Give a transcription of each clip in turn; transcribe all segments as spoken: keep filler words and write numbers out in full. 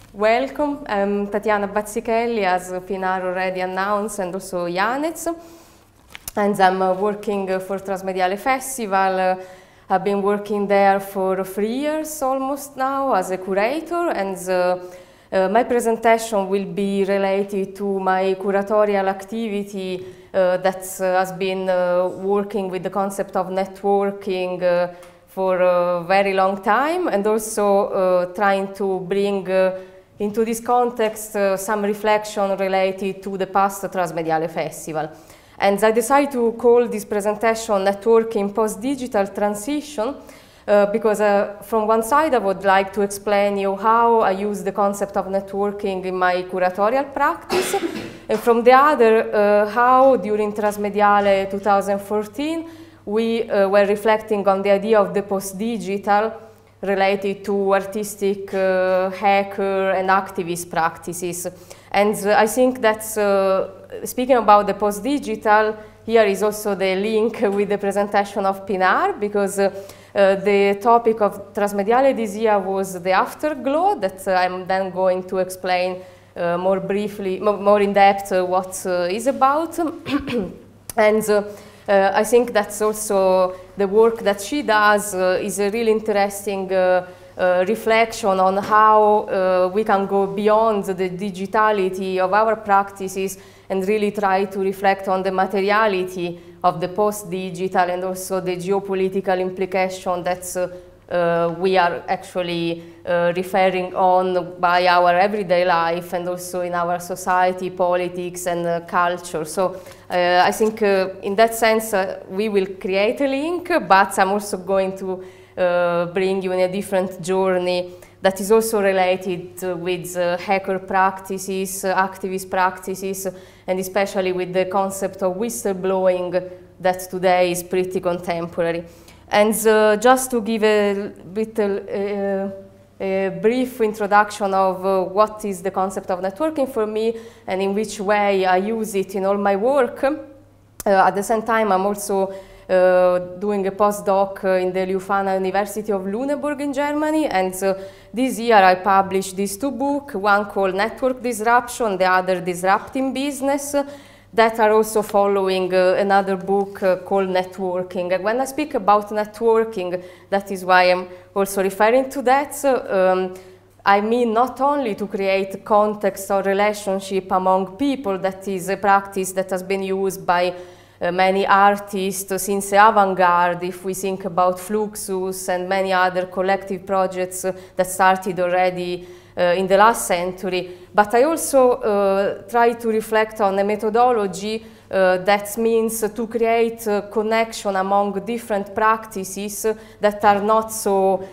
welcome. I'm Tatiana Bazzichelli, as Pinar already announced, and also Janez. And I'm uh, working uh, for Trasmediale Festival. Uh, I've been working there for three years almost now as a curator, and uh, uh, my presentation will be related to my curatorial activity uh, that uh, has been uh, working with the concept of networking uh, for a very long time, and also uh, trying to bring uh, into this context uh, some reflection related to the past Trasmediale Festival. And I decided to call this presentation Networking Post-Digital Transition uh, because uh, from one side I would like to explain you how I use the concept of networking in my curatorial practice, and from the other uh, how during Trasmediale two thousand fourteen we uh, were reflecting on the idea of the post-digital related to artistic, uh, hacker and activist practices. And uh, I think that's, uh, speaking about the post-digital, here is also the link with the presentation of Pinar, because uh, uh, the topic of Trasmediale this year was the afterglow, that uh, I'm then going to explain uh, more briefly, more in depth uh, what uh, is about. And uh, Uh, I think that's also the work that she does uh, is a really interesting uh, uh, reflection on how uh, we can go beyond the digitality of our practices and really try to reflect on the materiality of the post-digital and also the geopolitical implication that's uh, Uh, we are actually uh, referring on by our everyday life and also in our society, politics and uh, culture. So uh, I think uh, in that sense uh, we will create a link, but I'm also going to uh, bring you in a different journey that is also related uh, with uh, hacker practices, uh, activist practices, and especially with the concept of whistleblowing that today is pretty contemporary. And uh, just to give a bit uh, a brief introduction of uh, what is the concept of networking for me and in which way I use it in all my work. Uh, at the same time, I'm also uh, doing a postdoc uh, in the Leuphana University of Lüneburg in Germany, and uh, this year I published these two books, one called Network Disruption, the other Disrupting Business, that are also following uh, another book uh, called Networking. And when I speak about networking, that is why I'm also referring to that. So, um, I mean not only to create context or relationship among people, that is a practice that has been used by uh, many artists since the avant-garde, if we think about Fluxus and many other collective projects uh, that started already Uh, in the last century, but I also uh, try to reflect on a methodology uh, that means to create a connection among different practices that are not so uh,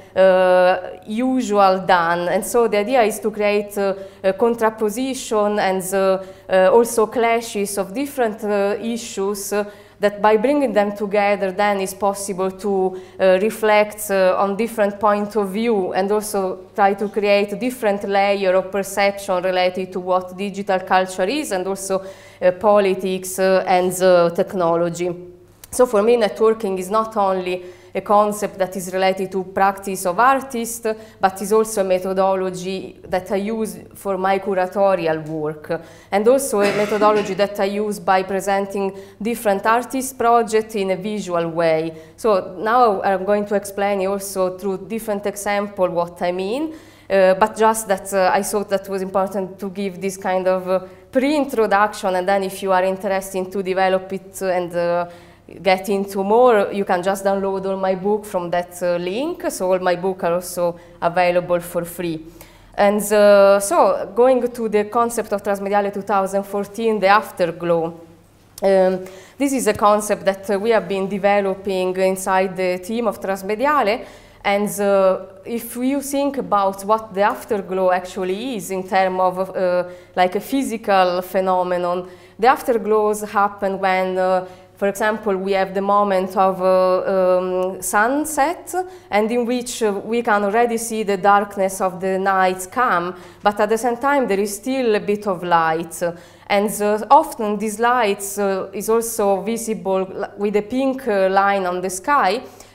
usual done. And so the idea is to create uh, a contraposition and uh, uh, also clashes of different uh, issues uh, that by bringing them together then is possible to uh, reflect uh, on different point of view and also try to create a different layer of perception related to what digital culture is and also uh, politics uh, and uh, technology. So for me, networking is not only a concept that is related to practice of artists, but is also a methodology that I use for my curatorial work, and also a methodology that I use by presenting different artist projects in a visual way. So now I'm going to explain also through different examples what I mean, uh, but just that uh, I thought that was important to give this kind of uh, pre-introduction, and then if you are interested to develop it and uh, get into more, you can just download all my book from that uh, link. So all my books are also available for free. And uh, so going to the concept of Trasmediale two thousand fourteen, the afterglow. Um, this is a concept that uh, we have been developing inside the team of Trasmediale. And uh, if you think about what the afterglow actually is in terms of uh, like a physical phenomenon, the afterglows happen when uh, for example, we have the moment of uh, um, sunset, and in which uh, we can already see the darkness of the night come, but at the same time there is still a bit of light. And uh, often this light uh, is also visible with a pink uh, line on the sky,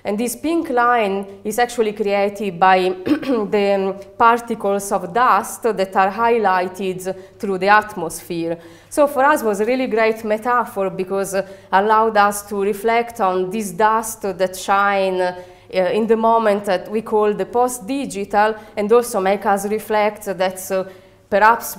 And this pink line is actually created by the particles of dust that are highlighted through the atmosphere. So for us it was a really great metaphor because it allowed us to reflect on this dust that shine uh, in the moment that we call the post-digital, and also make us reflect that uh, perhaps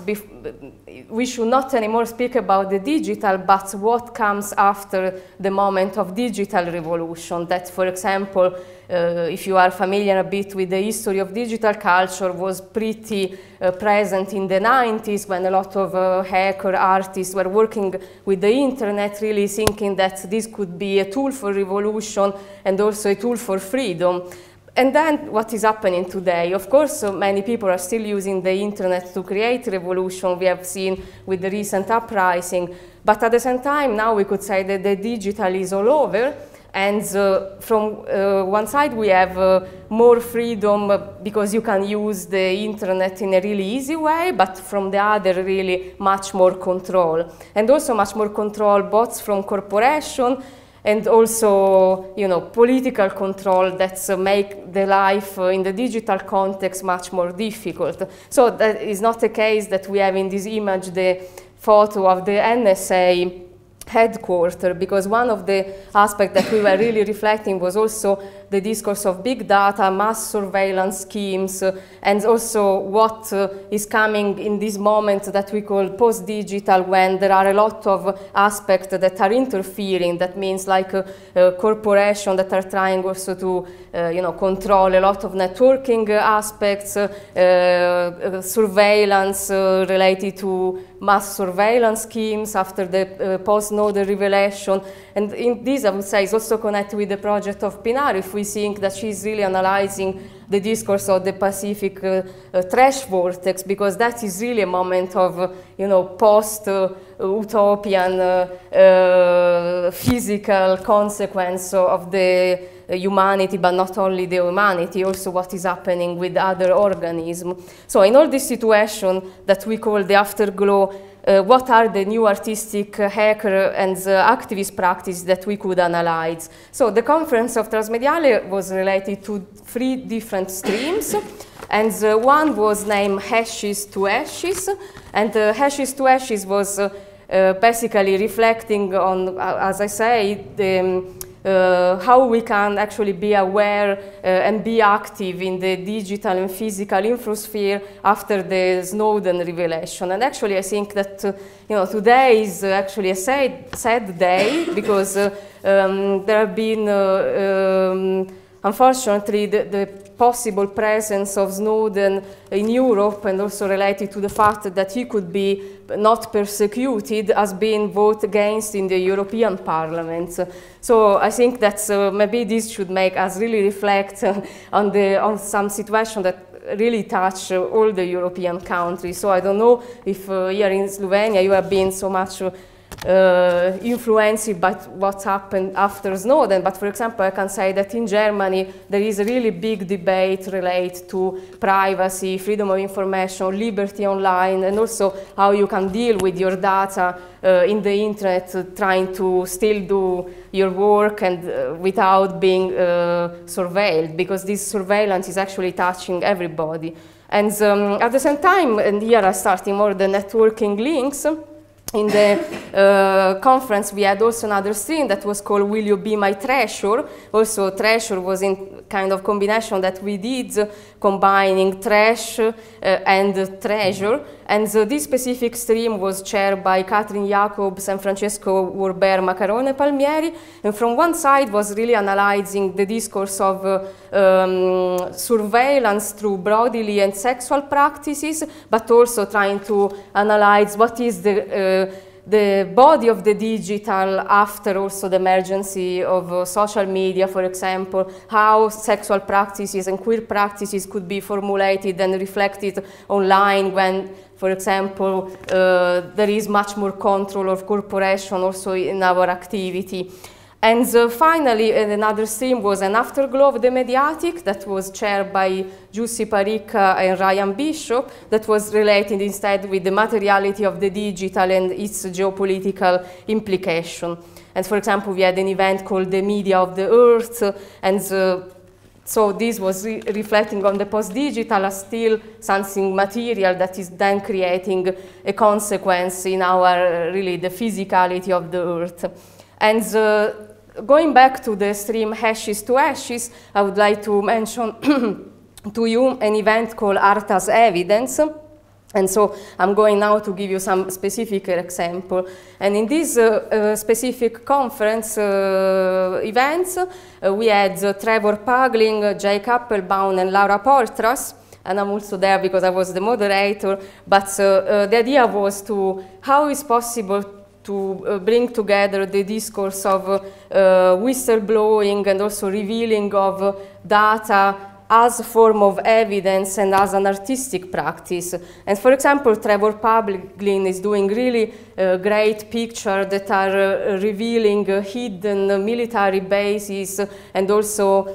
we should not anymore speak about the digital, but what comes after the moment of digital revolution. That, for example, uh, if you are familiar a bit with the history of digital culture, was pretty uh, present in the nineties when a lot of uh, hacker artists were working with the internet, really thinking that this could be a tool for revolution and also a tool for freedom. And then what is happening today? Of course, uh, many people are still using the internet to create revolution, we have seen with the recent uprising. But at the same time, now we could say that the digital is all over. And uh, from uh, one side, we have uh, more freedom uh, because you can use the internet in a really easy way, but from the other, really much more control. And also much more control both from corporation and also, you know, political control that uh, make the life uh, in the digital context much more difficult. So that is not the case that we have in this image the photo of the N S A headquarters, because one of the aspects that we were really reflecting was also the discourse of big data, mass surveillance schemes, uh, and also what uh, is coming in this moment that we call post-digital, when there are a lot of aspects that are interfering. That means like uh, uh, corporations that are trying also to uh, you know, control a lot of networking aspects, uh, uh, surveillance uh, related to mass surveillance schemes after the uh, post-Snowden revelation. And in this, I would say, is also connected with the project of Pinar, if we think that she's really analyzing the discourse of the Pacific uh, uh, trash vortex, because that is really a moment of, uh, you know, post-utopian uh, uh, physical consequence of the uh, humanity, but not only the humanity, also what is happening with other organisms. So in all this situation that we call the afterglow, Uh, what are the new artistic uh, hacker and uh, activist practices that we could analyze? So the conference of Transmediale was related to three different streams, and uh, one was named Hashes to Ashes, and uh, Hashes to Ashes was uh, uh, basically reflecting on, uh, as I say, the um, Uh, how we can actually be aware uh, and be active in the digital and physical infosphere after the Snowden revelation. And actually I think that uh, you know, today is uh, actually a sad, sad day, because uh, um, there have been uh, um, unfortunately the, the possible presence of Snowden in Europe, and also related to the fact that he could be not persecuted, has been voted against in the European Parliament. So I think that uh, maybe this should make us really reflect uh, on, the, on some situation that really touch uh, all the European countries. So I don't know if uh, here in Slovenia you have been so much uh, Uh, influenced by what happened after Snowden, but for example I can say that in Germany there is a really big debate related to privacy, freedom of information, liberty online, and also how you can deal with your data uh, in the internet, uh, trying to still do your work and uh, without being uh, surveilled, because this surveillance is actually touching everybody. And um, at the same time, and here I'm starting more the networking links. In the uh, conference, we had also another stream that was called Will You Be My Treasure? Also, treasure was in kind of combination that we did, uh, combining trash uh, and uh, treasure. And uh, this specific stream was chaired by Katrin Jacobs and Francesco Urber Macarone Palmieri. And from one side was really analyzing the discourse of uh, um, surveillance through bodily and sexual practices, but also trying to analyze what is the uh, the body of the digital after also the emergence of uh, social media, for example, how sexual practices and queer practices could be formulated and reflected online when, for example, uh, there is much more control of corporation also in our activity. And uh, finally, uh, another stream was an afterglow of the Mediatic that was chaired by Jussi Parikka and Ryan Bishop, that was related instead with the materiality of the digital and its geopolitical implication. And for example, we had an event called the Media of the Earth, uh, and uh, so this was re reflecting on the post-digital as still something material that is then creating a consequence in our, uh, really, the physicality of the Earth. And uh, going back to the stream Ashes to Ashes, I would like to mention to you an event called Art as Evidence. And so I'm going now to give you some specific example. And in this uh, uh, specific conference uh, events, uh, we had uh, Trevor Pagling, uh, Jake Applebaum, and Laura Poitras. And I'm also there because I was the moderator. But uh, uh, the idea was to how is possible to uh, bring together the discourse of uh, uh, whistleblowing and also revealing of uh, data as a form of evidence and as an artistic practice. And for example, Trevor Pagling is doing really uh, great pictures that are uh, revealing uh, hidden uh, military bases and also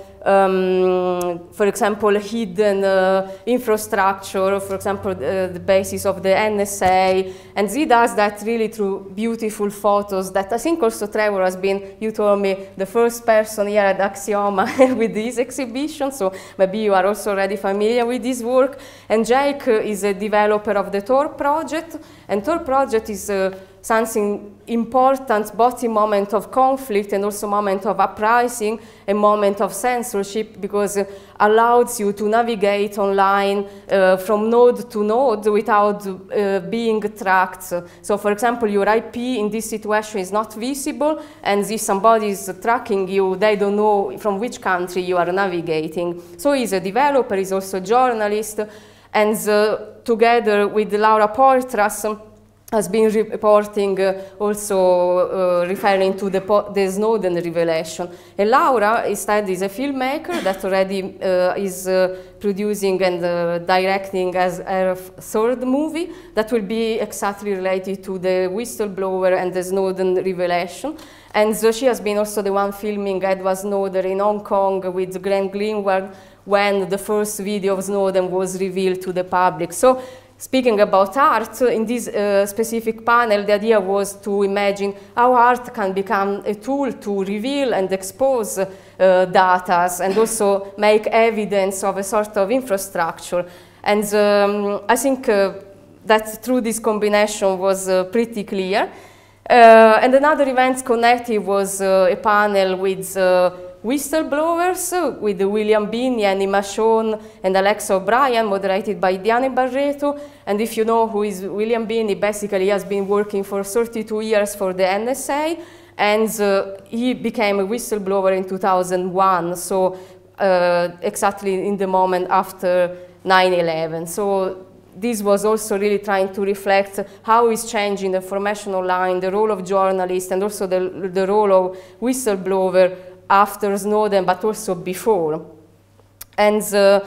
Um, for example, hidden uh, infrastructure, for example, uh, the basis of the N S A, and he does that really through beautiful photos that I think also Trevor has been, you told me, the first person here at Axioma with this exhibition, so maybe you are also already familiar with this work. And Jake uh, is a developer of the Tor project, and Tor project is uh, something important, both in moment of conflict and also moment of uprising, a moment of censorship, because it allows you to navigate online uh, from node to node without uh, being tracked. So for example, your I P in this situation is not visible, and if somebody is tracking you, they don't know from which country you are navigating. So he's a developer, he's also a journalist, and uh, together with Laura Poitras, has been reporting uh, also uh, referring to the, the Snowden revelation. And Laura instead is a filmmaker that already uh, is uh, producing and uh, directing as her third movie that will be exactly related to the whistleblower and the Snowden revelation. And so she has been also the one filming Edward Snowden in Hong Kong with Glenn Greenwald when the first video of Snowden was revealed to the public. So, speaking about art, in this uh, specific panel, the idea was to imagine how art can become a tool to reveal and expose uh, data and also make evidence of a sort of infrastructure. And um, I think uh, that through this combination was uh, pretty clear. Uh, and another event connected was uh, a panel with uh, whistleblowers uh, with William Binney, Annie Machon, and Alexa O'Brien, moderated by Diane Barreto. And if you know who is William Binney, basically he has been working for thirty-two years for the N S A, and uh, he became a whistleblower in two thousand one, so uh, exactly in the moment after nine eleven. So this was also really trying to reflect how is changing the information online, the role of journalists, and also the, the role of whistleblower after Snowden, but also before. And uh,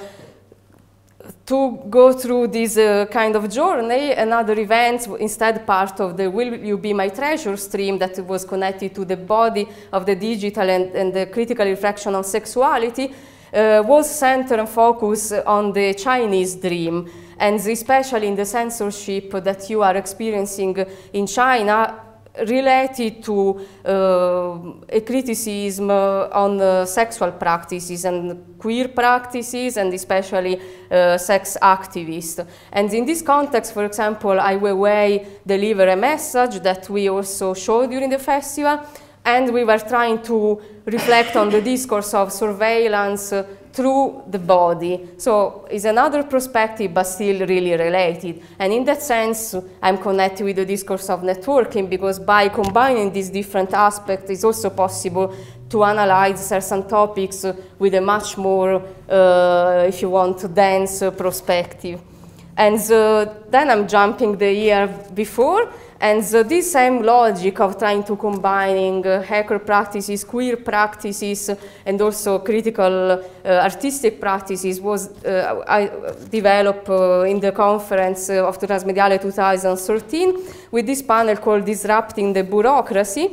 to go through this uh, kind of journey, another event, instead part of the Will You Be My Treasure stream that was connected to the body of the digital and, and the critical reflection on sexuality, uh, was centered and focused on the Chinese dream, and especially in the censorship that you are experiencing in China, related to uh, a criticism uh, on uh, sexual practices and queer practices, and especially uh, sex activists. And in this context, for example, Ai Weiwei delivered a message that we also showed during the festival, and we were trying to reflect on the discourse of surveillance uh, through the body. So it's another perspective, but still really related. And in that sense, I'm connected with the discourse of networking, because by combining these different aspects, it's also possible to analyze certain topics with a much more, uh, if you want, dense perspective. And uh, then I'm jumping the year before, and uh, this same logic of trying to combining uh, hacker practices, queer practices, and also critical uh, artistic practices was uh, I developed uh, in the conference uh, of Transmediale two thousand thirteen with this panel called Disrupting the Bureaucracy.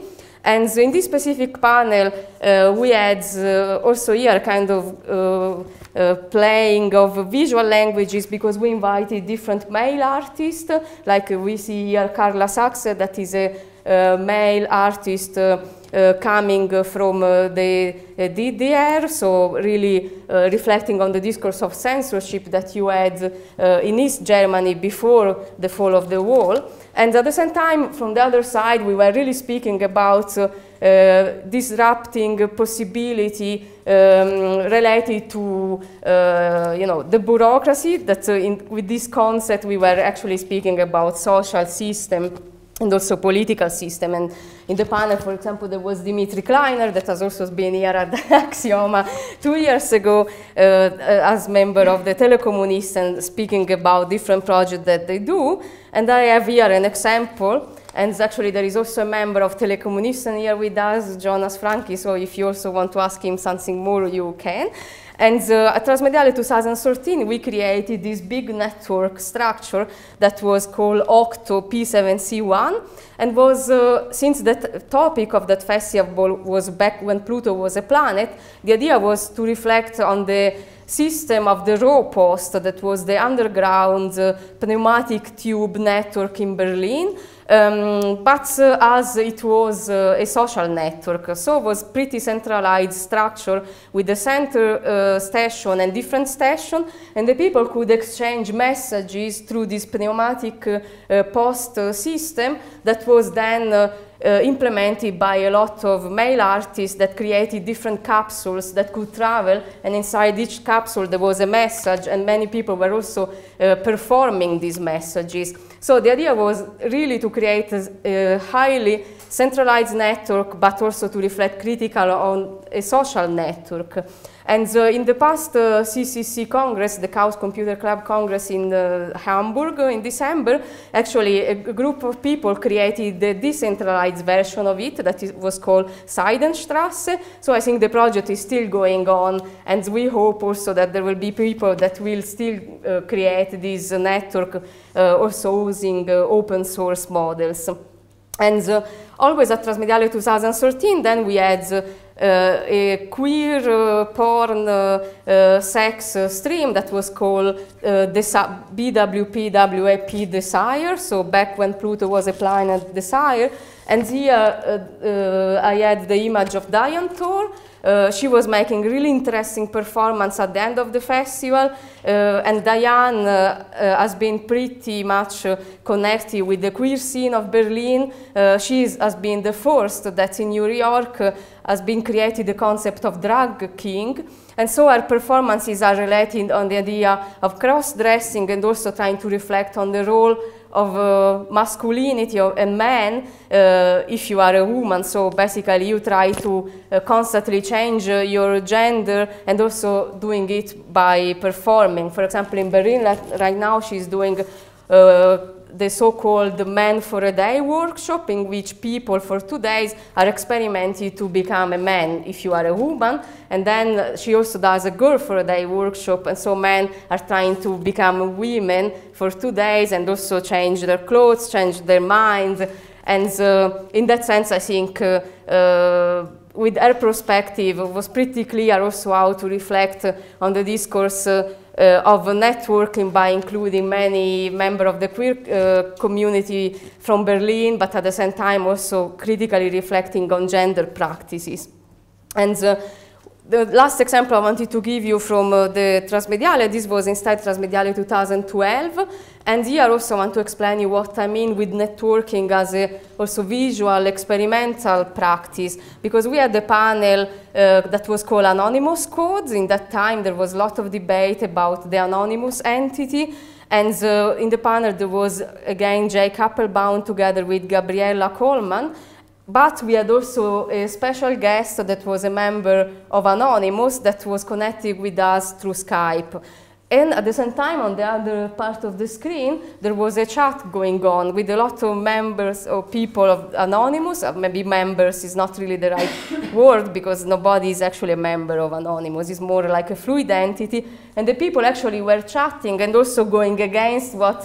And in this specific panel, uh, we had uh, also here kind of uh, uh, playing of visual languages, because we invited different male artists, like uh, we see here Carla Sachs, that is a uh, male artist uh, uh, coming from uh, the uh, D D R, so really uh, reflecting on the discourse of censorship that you had uh, in East Germany before the fall of the wall. And at the same time, from the other side, we were really speaking about uh, uh, disrupting possibility um, related to, uh, you know, the bureaucracy. That uh, in, with this concept, we were actually speaking about social system and also political system. And in the panel, for example, there was Dimitri Kleiner, that has also been here at the Axioma two years ago uh, as member of the Telekommunisten, and speaking about different projects that they do. And I have here an example, and actually there is also a member of Telekommunisten here with us, Jonas Franke, so if you also want to ask him something more, you can. And uh, at Transmediale two thousand thirteen, we created this big network structure that was called Octo P seven C one, and was, uh, since the topic of that festival was back when Pluto was a planet, the idea was to reflect on the system of the Rohpost, that was the underground uh, pneumatic tube network in Berlin. Um, but uh, as it was uh, a social network, so it was pretty centralized structure with the center uh, station and different stations, and the people could exchange messages through this pneumatic uh, uh, post uh, system that was then uh, Uh, implemented by a lot of male artists that created different capsules that could travel, and inside each capsule there was a message, and many people were also uh, performing these messages. So the idea was really to create a, a highly centralized network, but also to reflect critical on a social network. And uh, in the past uh, C C C Congress, the Chaos Computer Club Congress in uh, Hamburg uh, in December, actually a, a group of people created the decentralized version of it that is, was called Seidenstrasse. So I think the project is still going on, and we hope also that there will be people that will still uh, create this uh, network uh, also using uh, open source models. And uh, always at Transmediale two thousand thirteen, then we had uh, Uh, a queer uh, porn uh, uh, sex uh, stream that was called uh, B W P W A P Desire, so back when Pluto was a planet Desire. And here uh, uh, I had the image of Diane Thor. Uh, she was making really interesting performance at the end of the festival, uh, and Diane uh, uh, has been pretty much uh, connected with the queer scene of Berlin. Uh, she is, has been the first that in New York uh, has been created the concept of drag king, and so our performances are related on the idea of cross-dressing and also trying to reflect on the role of uh, masculinity of a man uh, if you are a woman. So basically you try to uh, constantly change uh, your gender, and also doing it by performing. For example, in Berlin right now she's doing uh, the so-called Man for a Day workshop, in which people for two days are experimenting to become a man if you are a woman. And then she also does a Girl for a Day workshop, and so men are trying to become women for two days and also change their clothes, change their minds. And uh, in that sense, I think uh, uh, with her perspective, it was pretty clear also how to reflect on the discourse uh, Uh, of networking by including many members of the queer uh, community from Berlin, but at the same time also critically reflecting on gender practices. And uh, the last example I wanted to give you from uh, the Transmediale, this was instead Transmediale two thousand twelve, and here also I want to explain you what I mean with networking as a also visual experimental practice, because we had a panel uh, that was called Anonymous Codes. In that time there was a lot of debate about the anonymous entity, and uh, in the panel there was again Jake Applebaum together with Gabriella Coleman. But we had also a special guest that was a member of Anonymous that was connected with us through Skype. And at the same time, on the other part of the screen, there was a chat going on with a lot of members or people of Anonymous. Uh, maybe members is not really the right word, because nobody is actually a member of Anonymous. It's more like a fluid entity. And the people actually were chatting and also going against what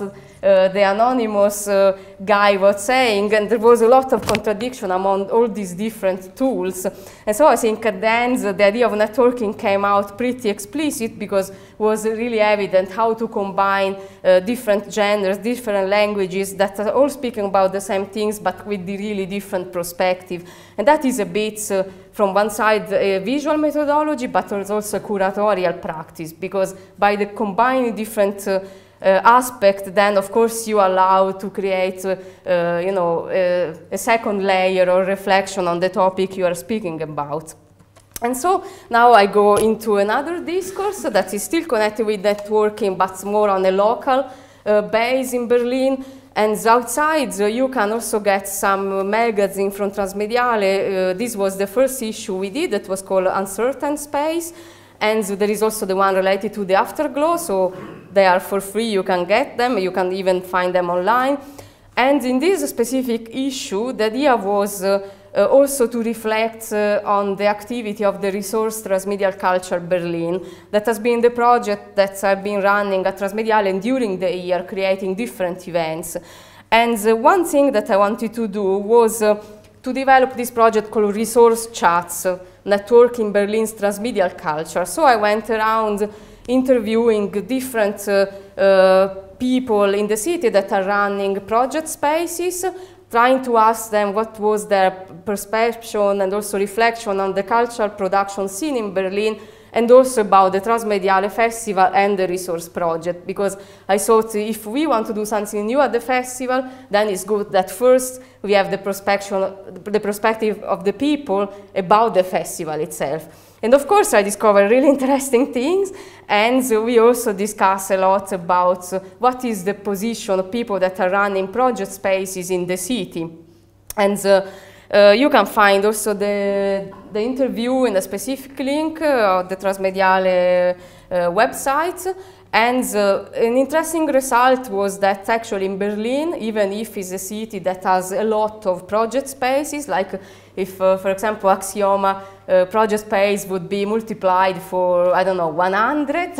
uh, the anonymous uh, guy was saying, and there was a lot of contradiction among all these different tools. And so I think at the end, the idea of networking came out pretty explicit because it was really evident how to combine uh, different genders, different languages that are all speaking about the same things, but with the really different perspective. And that is a bit, uh, from one side, a visual methodology, but there's also a curatorial practice, because by the combining different uh, uh, aspects, then of course you allow to create, uh, uh, you know, uh, a second layer or reflection on the topic you are speaking about. And so now I go into another discourse that is still connected with networking, but more on a local uh, base in Berlin. And outside, uh, you can also get some magazine from Transmediale. Uh, this was the first issue we did. It was called Uncertain Space. And there is also the one related to the Afterglow. So they are for free. You can get them. You can even find them online. And in this specific issue, the idea was uh, uh, also to reflect uh, on the activity of the Resource Transmedial Culture Berlin. That has been the project that I've been running at Transmediale and during the year, creating different events. And uh, one thing that I wanted to do was uh, to develop this project called Resource Chats, uh, Networking Berlin's Transmedial Culture. So I went around interviewing different uh, uh, people in the city that are running project spaces, trying to ask them what was their perception and also reflection on the cultural production scene in Berlin, and also about the Transmediale Festival and the Resource Project, because I thought if we want to do something new at the festival, then it's good that first we have the perspective, the perspective of the people about the festival itself. And of course, I discovered really interesting things, and we also discuss a lot about what is the position of people that are running project spaces in the city. And uh, uh, you can find also the, the interview in a specific link uh, of the Transmediale uh, website. And uh, an interesting result was that actually in Berlin, even if it's a city that has a lot of project spaces, like if, uh, for example, Axioma uh, project space would be multiplied for, I don't know, one hundred,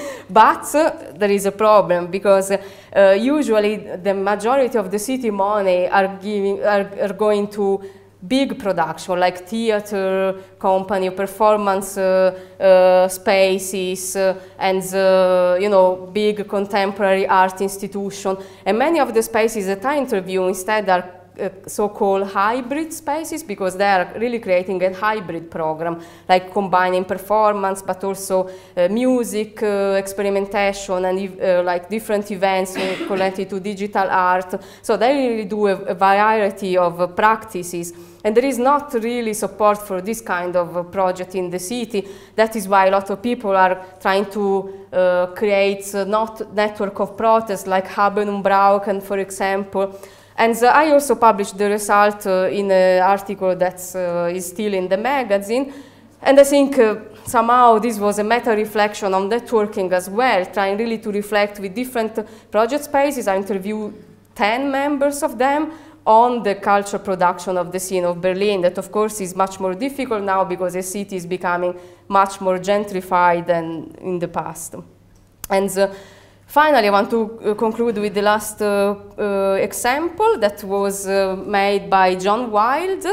but uh, there is a problem, because uh, usually the majority of the city money are, giving, are, are going to big production, like theater company, performance uh, uh, spaces, uh, and uh, you know, big contemporary art institution. And many of the spaces that I interview instead are uh, so-called hybrid spaces, because they are really creating a hybrid program, like combining performance, but also uh, music, uh, experimentation, and uh, like different events connected to digital art. So they really do a, a variety of uh, practices. And there is not really support for this kind of uh, project in the city. That is why a lot of people are trying to uh, create a not network of protests, like Haben und Brauchen, for example. And uh, I also published the result uh, in an article that uh, is still in the magazine. And I think uh, somehow this was a meta-reflection on networking as well, trying really to reflect with different uh, project spaces. I interviewed ten members of them on the culture production of the scene of Berlin, that of course is much more difficult now because the city is becoming much more gentrified than in the past. And uh, finally, I want to uh, conclude with the last uh, uh, example that was uh, made by John Wild.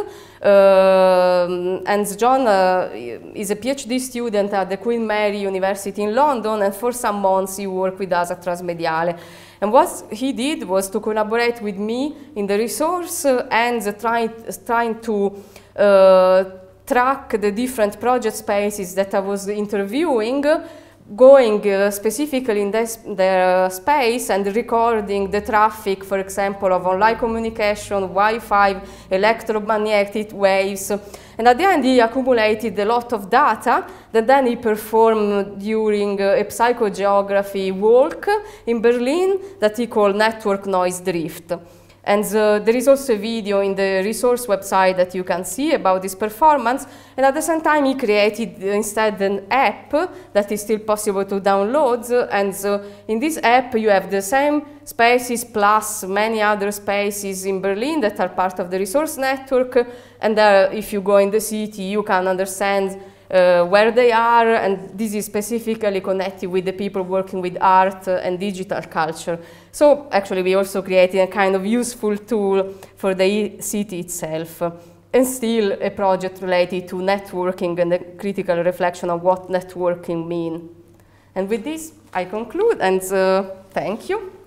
Uh, and John uh, is a PhD student at the Queen Mary University in London, and for some months he worked with us at Transmediale. And what he did was to collaborate with me in the resource uh, and uh, trying, trying to uh, track the different project spaces that I was interviewing, uh, going uh, specifically in this, their uh, space and recording the traffic, for example, of online communication, Wi-Fi, electromagnetic waves. And at the end, he accumulated a lot of data that then he performed during uh, a psychogeography walk in Berlin that he called Network Noise Drift. And uh, there is also a video in the resource website that you can see about this performance. And at the same time, he created uh, instead an app that is still possible to download. And uh, in this app, you have the same spaces plus many other spaces in Berlin that are part of the resource network. And there, if you go in the city, you can understand uh, where they are, and this is specifically connected with the people working with art uh, and digital culture. So actually we also created a kind of useful tool for the city itself, uh, and still a project related to networking and a critical reflection of what networking means. And with this, I conclude, and uh, thank you.